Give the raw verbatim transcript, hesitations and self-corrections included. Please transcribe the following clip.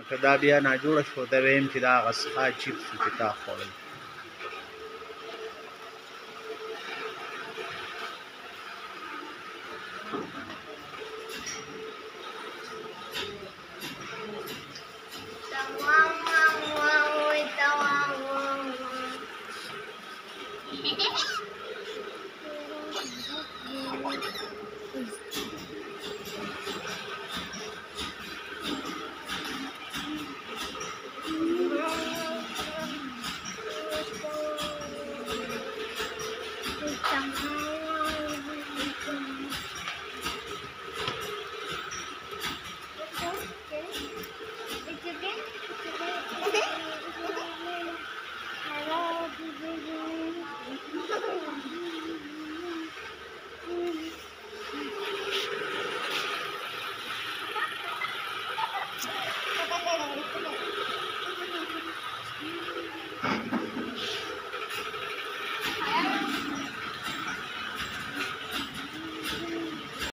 که دا بیا ناجوړه شو ته ویم چې دا هغه څښا چپس و چې تا خوړل.